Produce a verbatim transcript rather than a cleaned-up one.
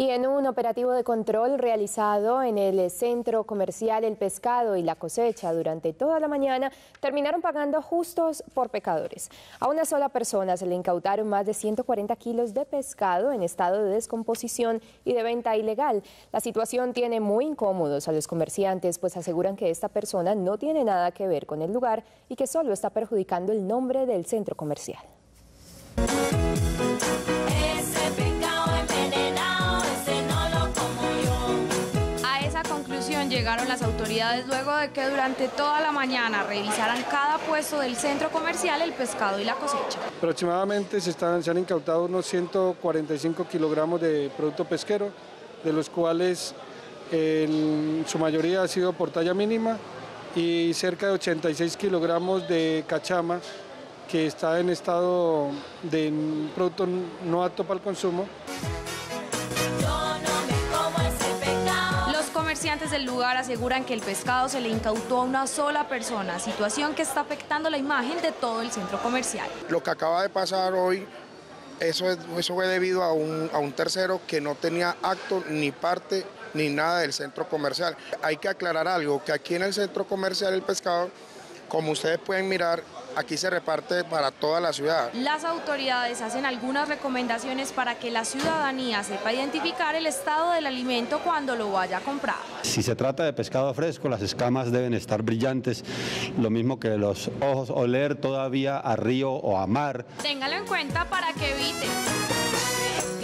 Y en un operativo de control realizado en el centro comercial El Pescado y La Cosecha durante toda la mañana, terminaron pagando justos por pecadores. A una sola persona se le incautaron más de ciento cuarenta kilos de pescado en estado de descomposición y de venta ilegal. La situación tiene muy incómodos a los comerciantes, pues aseguran que esta persona no tiene nada que ver con el lugar y que solo está perjudicando el nombre del centro comercial. Llegaron las autoridades luego de que durante toda la mañana revisaran cada puesto del centro comercial El Pescado y La Cosecha. Aproximadamente se, están, se han incautado unos ciento cuarenta y cinco kilogramos de producto pesquero, de los cuales en su mayoría ha sido por talla mínima, y cerca de ochenta y seis kilogramos de cachama, que está en estado de producto no apto para el consumo. Los comerciantes del lugar aseguran que el pescado se le incautó a una sola persona, situación que está afectando la imagen de todo el centro comercial. Lo que acaba de pasar hoy, eso, es, eso fue debido a un, a un tercero que no tenía acto ni parte ni nada del centro comercial. Hay que aclarar algo, que aquí en el centro comercial El Pescado, como ustedes pueden mirar, aquí se reparte para toda la ciudad. Las autoridades hacen algunas recomendaciones para que la ciudadanía sepa identificar el estado del alimento cuando lo vaya a comprar. Si se trata de pescado fresco, las escamas deben estar brillantes, lo mismo que los ojos, oler todavía a río o a mar. Téngalo en cuenta para que evite